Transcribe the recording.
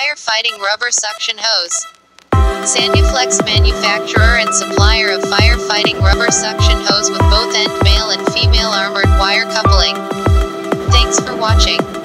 Firefighting rubber suction hose. Sanduflex, manufacturer and supplier of firefighting rubber suction hose with both end male and female armored wire coupling. Thanks for watching.